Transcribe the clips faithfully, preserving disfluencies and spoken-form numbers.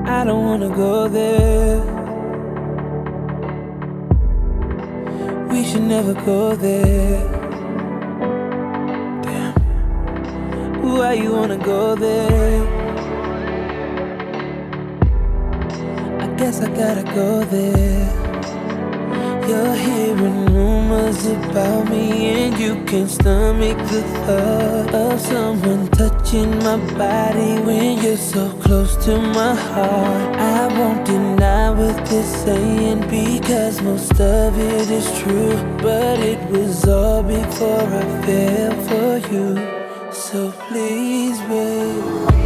I don't wanna go there. We should never go there. Damn. Why you wanna go there? I guess I gotta go there. You're hearing rumors about me, and you can't stomach the thought of someone touching my body when you're so close to my heart. I won't deny what they're saying, because most of it is true, but it was all before I fell for you. So please, babe,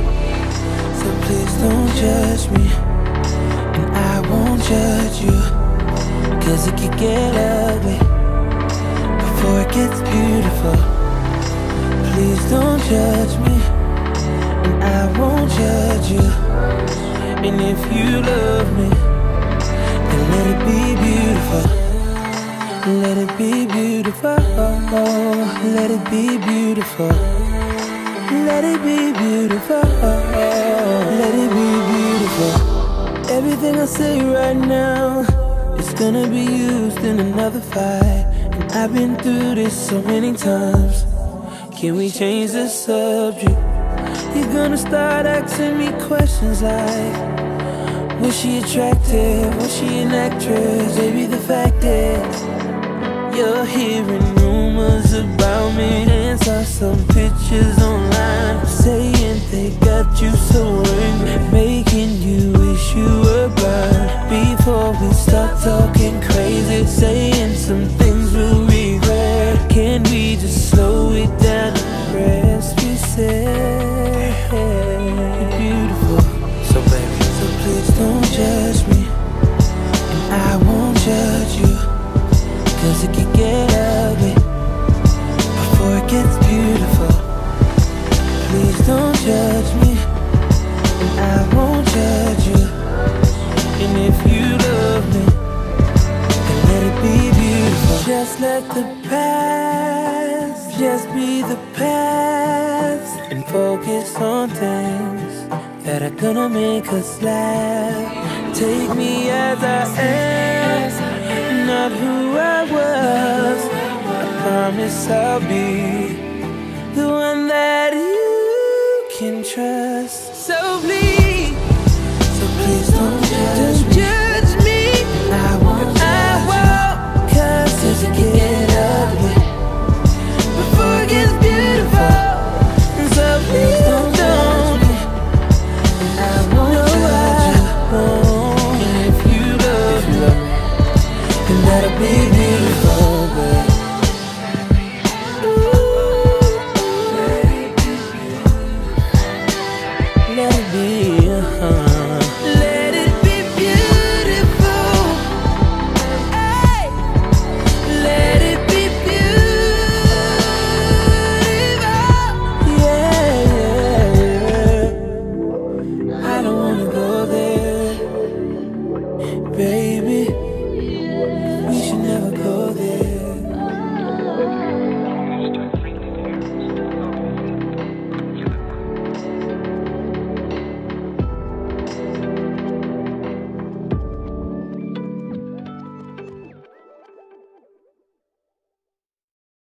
so please don't judge me, and I won't judge you, 'cause it could get ugly before it gets beautiful. Please don't judge me, and I won't judge you. And if you love me, then let it be beautiful. Let it be beautiful. Let it be beautiful. Let it be beautiful. Let it be beautiful. Everything I say right now, it's gonna be used in another fight. And I've been through this so many times. Can we change the subject? You're gonna start asking me questions like, was she attractive? Was she an actress? Baby, the fact is, you're hearing rumors about me, and saw some pictures online saying they got you so angry, making you wish you were blind. Before we start talking crazy, saying some things we'll regret, can we just slow it down and rest? We said you're beautiful, so baby, so please don't judge me, and I won't judge you, 'cause it could get ugly before it gets beautiful. Please don't judge me, and I won't judge you. And if you love me, then let it be beautiful. Just let the past just be the past, and focus on things that are gonna make us laugh. Take me as I am, not who I was. I promise I'll be the one that you can trust. So please, so please don't judge me. Judge me. I won't, I won't, 'cause it can get ugly before it gets beautiful. And so please don't judge me, and I won't judge you. And if you love me, then that'll be beautiful.